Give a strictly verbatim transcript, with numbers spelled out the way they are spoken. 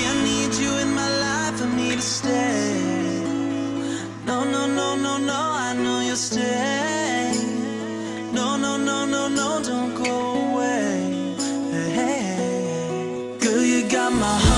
I need you in my life for me to stay. No, no, no, no, no, I know you'll stay. No, no, no, no, no, don't go away. Hey, girl, you got my heart.